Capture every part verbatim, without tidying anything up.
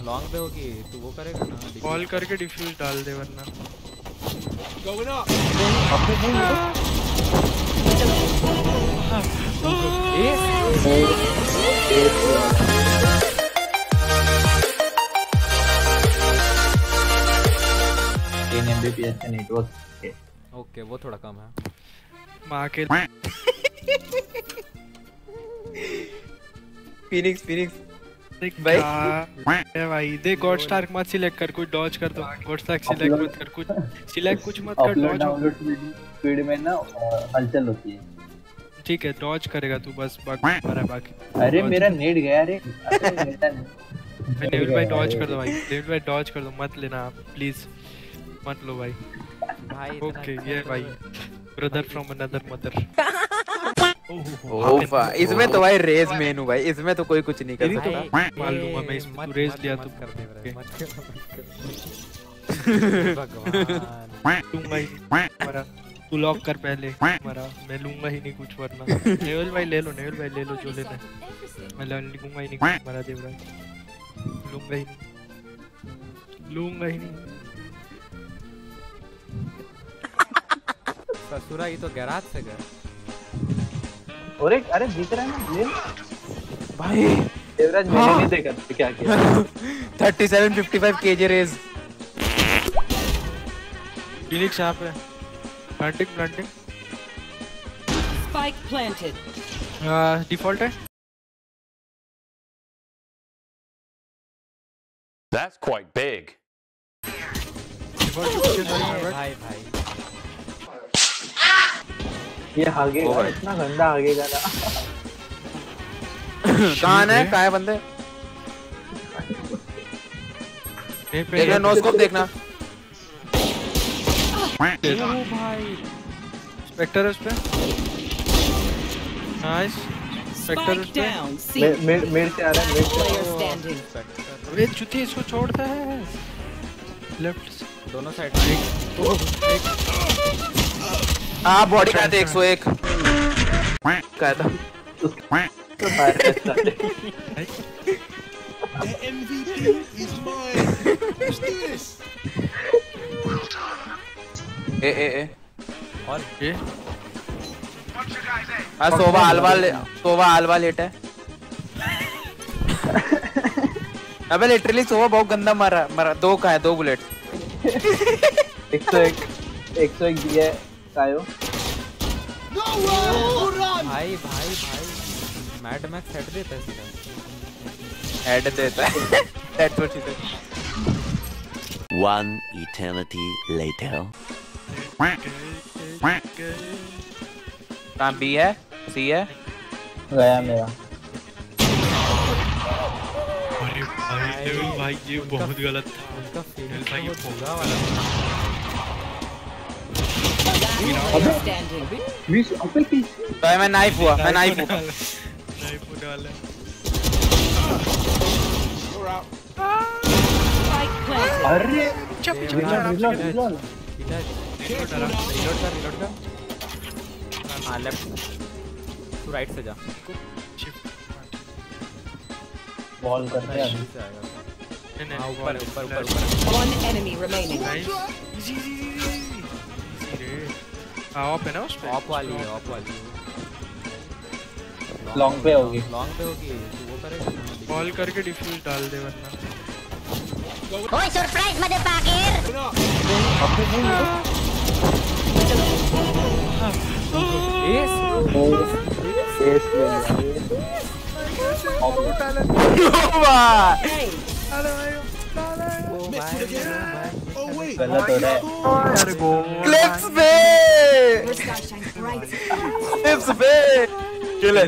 Long पे होगी तू वो करेगा ना कॉल करके डिफ्यूज डाल दे वरना Going up. टेन एमबीपीएस का नेटवर्क ओके वो थोड़ा कम है माँ के फिनिक्स फिनिक्स भाई भाई देख गॉड स्टार्क मत सिलेक्ट कर कुछ डॉज कर दो गॉड स्टार्क सिलेक्ट मत कर कुछ सिलेक्ट कुछ मत कर डॉज डाउनलोड स्पीड में ना हलचल होती है ठीक है डॉज करेगा तू बस बाकी हमारा बाकी अरे मेरा नेट गया रे मैं नेविल भाई डॉज कर दो भाई नेविल भाई डॉज कर दो मत लेना आप प्लीज मत लो भाई भाई ओके ये भाई brother from another mother oh भाई इसमें तो भाई रेस मेन हूं भाई इसमें तो कोई कुछ नहीं कर सकता मान लूंगा मैं इसमें तू रेस लिया तो कर दे मत कर भगवान लूंगा ही मरा तू लॉक कर पहले मरा मैं लूंगा ही नहीं कुछ वरना नेवल भाई ले लो नेवल भाई ले लो जो लेना है मैं लूंगा ही नहीं मरा देवराज लूंगा ही नहीं लूंगा ही नहीं ससुरा ये तो गैराज से गया अरे अरे दिख रहा है ना ये भाई देवराज मैंने नहीं देखा क्या किया thirty seven fifty five KG Raze Phoenix यहां पे प्लांटिंग प्लांटिंग स्पाइक प्लांटेड हां डिफॉल्ट है That's quite big. भाई भाई ये भागेगा इतना गंदा भागेगा ना कहां है कहां है बंदे देखना नो स्कोप देखना ओ भाई स्पेक्टर उस पे नाइस स्पेक्टर उस पे मिड मिड से आ रहा है मिड से अरे चुती इसको छोड़ता है लेफ्ट दोनों साइड ओ एक हां बॉडी का एक सौ एक क्या था तो मार The M V P is mine. Let's do this. ए ए ए और ये हां सोवा अलवा सोवा अलवा लेट है अबे लिटरली सोवा बहुत गंदा मारा मारा दो का है दो बुलेट एक सौ एक एक सौ एक दिया कायो No run. भाई भाई भाई मैड मैक्स हेड देता है सीधा हेड देता है that's what he said One eternity later. कहां बी है सी है गया मेरा अरे भाई भाई ये बहुत गलत था उनका फील भाई ये होगा वाला बीस अबे की तो मैं नाइफ हुआ मैं नाइफ हुआ नाइफ डाला You're out. अरे चप चप रिलोड रिलोड रिलोड कर रिलोड कर हां लेफ्ट तू राइट से जा बॉल करते हैं से आएगा नहीं नहीं हां ऊपर ऊपर ऊपर One enemy remaining. Easy easy easy रे ऑफ है ना उस पे ऑफ वाली है ऑफ वाली लॉन्ग पे होगी लॉन्ग पे होगी तू वो करेगा कॉल करके डिफ्यूज डाल दे वरना ओए सरप्राइज मदरपाकिर एस एस ले Oh wait. गलत हो रहा है क्लिप्स पे क्लिप्स पे किल है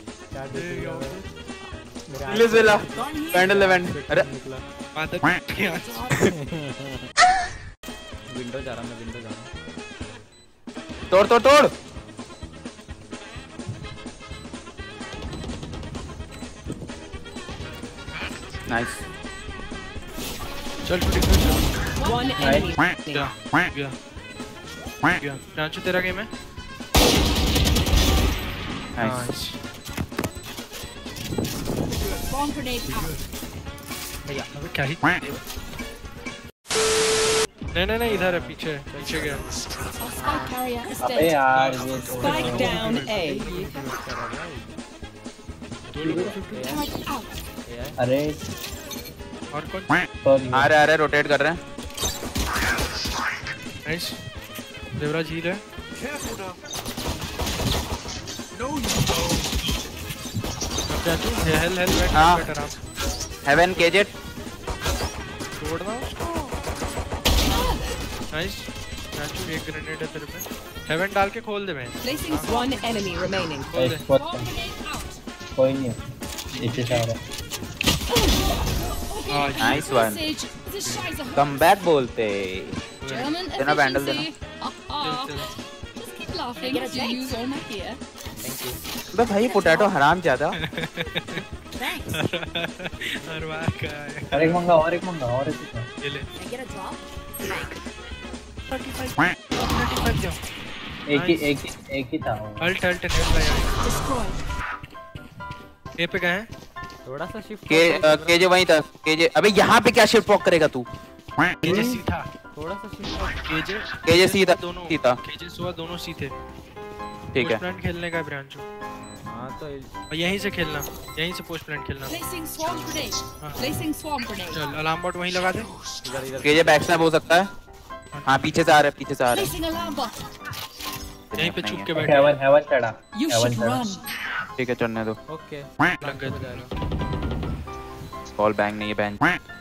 क्लिप्स वेला कैंडल इवेंट अरे माता विंडो जा रहा मैं विंडो जा रहा तोड़ तोड़ तोड़ नाइस चल ठीक One enemy. गया गया गया नाचू तेरा गेम है नाइस Bomb grenade out. भैया अबे क्या ही नहीं नहीं नहीं इधर है पीछे पीछे गया अबे यार ये Spike down A. अरे और कौन सॉरी आ रहे आ रहे रोटेट कर रहे हैं नाइस देवराज हील है अब जातू हेल हेल बैठ हाँ। बैठ आराम हेवन केजेट तोड़ना उसको नाइस जातू एक ग्रेनेड है तेरे पे हेवन डाल के खोल दे मैं Placing one enemy remaining. खोल दे कोई नहीं नीचे से आ रहा हाँ नाइस वन कम बैक बोलते देना बैंडल देना बे भाई पोटैटो हराम ज्यादा हर बार का है और एक मंगा और एक मंगा और एक मंगा। ये ले एक ही एक ही एक ही था वो। अल्ट अल्ट नेट भाई ए पे गए हैं थोड़ा सा शिफ्ट के केजे वहीं था केजे अबे यहाँ पे क्या शिफ्ट वॉक करेगा तू केजे सी था थोड़ा सा शिफ्ट केजे केजे सीधा दोनों सीधा केजे सुआ दोनों सी थे ठीक है पोस्ट प्लांट खेलने का ब्रांचो हाँ तो और यहीं से खेलना यहीं से पोस्ट प्लांट खेलना Placing swarm grenade. हाँ। Placing swarm grenade. चल अलार्म बॉट वहीं लगा दे इधर इधर केजे बैक स्नैप हो सकता है हाँ पीछे से आ रहा है पीछे से आ रहा Placing alarm bot. यहीं पे नहीं छुप है। के बैठे हेवन हेवन चढ़ा You हेवन should चढ़ा run. है ठीक है चढ़ने दो ओके लग गए बॉल बैंग नहीं है बैंग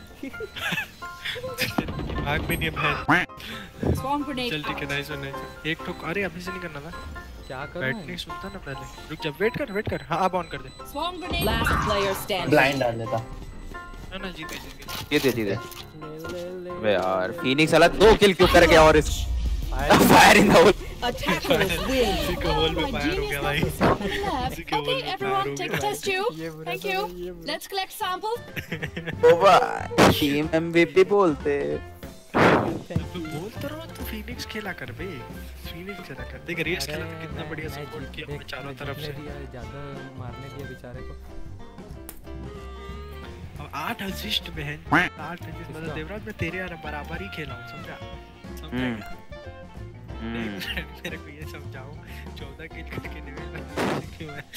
आग में नहीं है बहन Swarm grenade. चल ठीक है नाइस वन नाइस एक ठोक अरे अभी से नहीं करना था क्या कर बैठ नहीं सुनता ना पहले रुक जा वेट कर वेट कर हाँ अब ऑन कर दे Swarm grenade. Last player standing. Blind डाल देता ना ना जीत गए जीत गए ये दे दे अबे यार फिनिक्स वाला दो किल क्यों कर गया और इस fire in the hole Attackers win. इसी का होल में फायर हो गया भाई इसी के होल Okay, में everyone, फायर हो take a गया test tube. Thank you. Let's collect samples. ओ भाई टीम एमवीपी बोलते तू बोलता रहो तो फिनिक्स खेला कर बे फिनिक्स खेला कर देख रेस खेला तो कितना बढ़िया सपोर्ट किया हमने चारों तरफ से ज्यादा मारने दिया बेचारे को और आठ असिस्ट बहन आठ असिस्ट मतलब देवराज मैं तेरे यार बराबर ही खेला हूं समझा समझा हम्म मेरे को ये समझाओ चौदह किल करके लेवल में क्यों है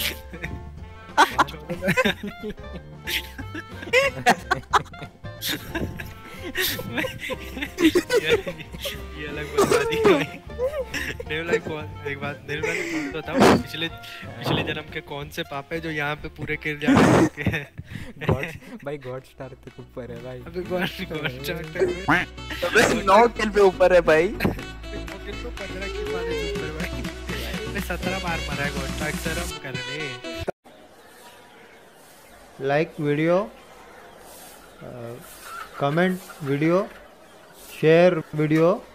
ये अलग बता दी नेवल लाइक कौन एक बात नेवल लाइक कौन तो था पिछले पिछले जन्म के कौन से पाप है जो यहाँ पे पूरे किल जा रहे हैं गॉड भाई गॉड स्टार के ऊपर है भाई अबे गॉड गॉड चाहते हैं अबे नौ किल पे ऊपर है भाई किल तो पंद्रह किल वाले ऊपर भाई मैं सत्रह बार मरा है गॉड अक्सर हम कर रहे like video comment video share video